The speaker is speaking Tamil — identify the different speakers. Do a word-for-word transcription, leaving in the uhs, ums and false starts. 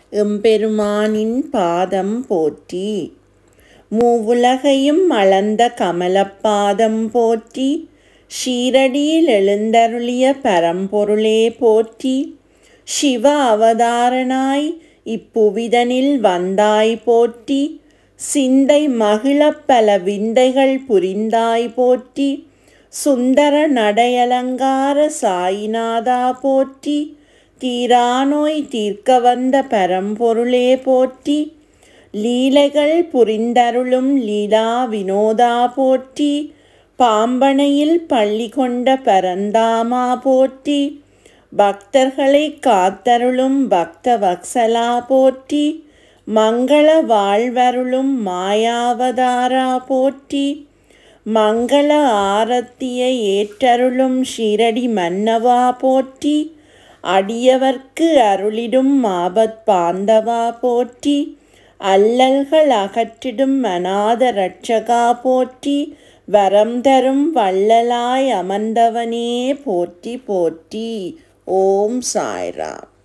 Speaker 1: எம்பெருமானின் பாதம் போற்றி. மூவுலகையும் அளந்த கமலப்பாதம் போற்றி. ஷீரடியில் எழுந்தருளிய பரம்பொருளே போற்றி. சிவ அவதாரனாய் இப்புவிதனில் வந்தாய் போற்றி. சிந்தை மகிழப் பல விந்தைகள் புரிந்தாய் போற்றி. சுந்தர நடையலங்கார சாயிநாதா போற்றி. தீராநோய் தீர்க்க வந்த பரம்பொருளே போற்றி. லீலைகள் புரிந்தருளும் லீலா வினோதா போற்றி. பாம்பனையில் பள்ளி கொண்ட பரந்தாமா போற்றி. பக்தர்களை காத்தருளும் பக்த வத்சலா போற்றி. மங்கள வாழ்வருளும் மாயாவதாரா போற்றி. மங்கள ஆரத்தியை ஏற்றருளும் ஷீரடி மன்னவா போற்றி. அடியவர்க்கு அருளிடும் ஆபத் பாந்தவா போற்றி. அல்லல்கள் அகற்றிடும் அநாத ரட்சகா போற்றி. வரம் தரும் வள்ளலாய் அமர்ந்தவனே போற்றி போற்றி. ஓம் சாய் ராம்.